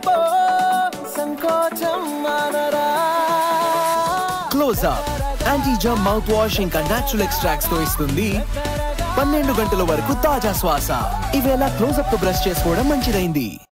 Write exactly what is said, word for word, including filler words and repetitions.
Close Up anti germ mouth wash ఇంకా natural extracts తో ఇస్తుంది పన్నెండు గంటల వరకు తాజా శ్వాస. ఇవేళ క్లోజ్ అప్ తో బ్రష్ చేసుకోవడం మంచిదైంది.